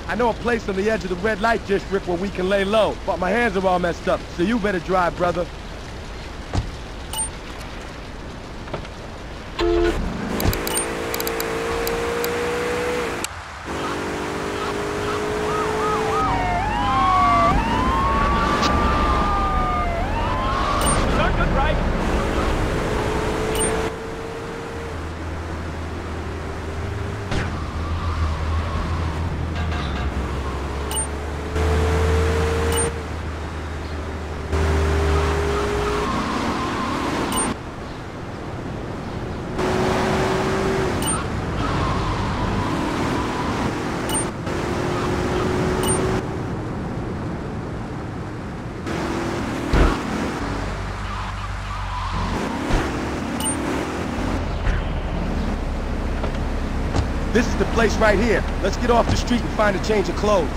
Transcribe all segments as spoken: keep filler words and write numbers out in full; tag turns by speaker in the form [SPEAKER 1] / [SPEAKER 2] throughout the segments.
[SPEAKER 1] I know a place on the edge of the red light district where we can lay low, but my hands are all messed up, so you better drive, brother. This is the place right here. Let's get off the street and find a change of clothes.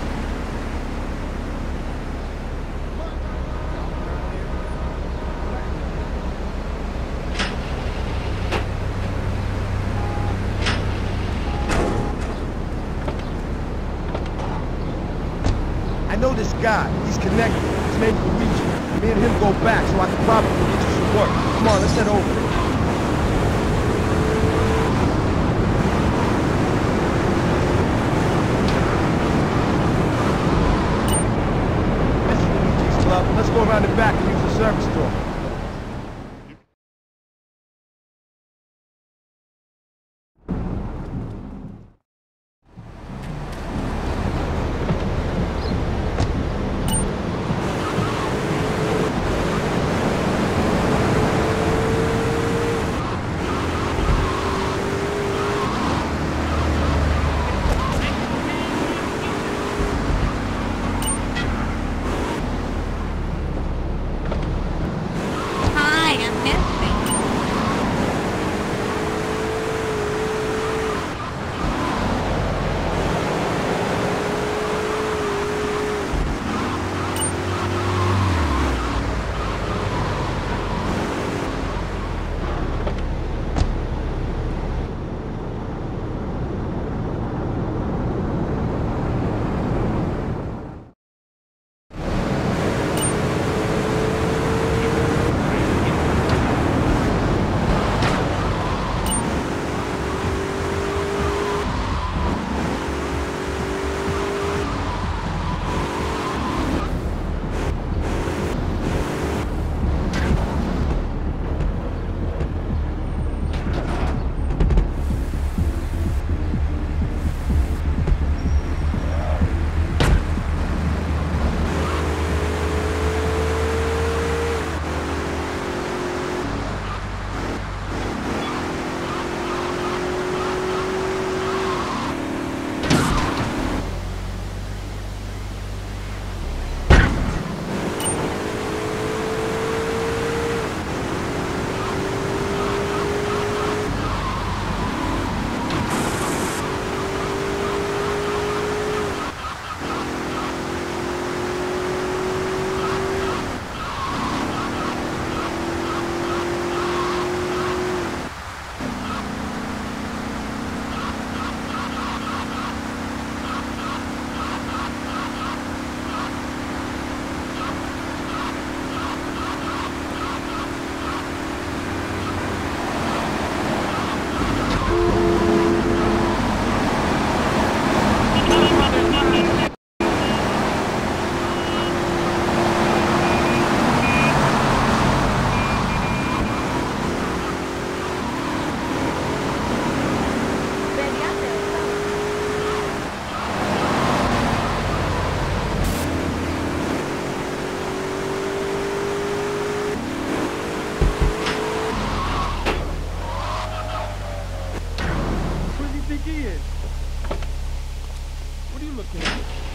[SPEAKER 1] I know this guy. He's connected. His name's Luigi. Me and him go back, so I can probably get you some work. Come on, let's head over there. Let's go around the back and use the service door. What are you looking at?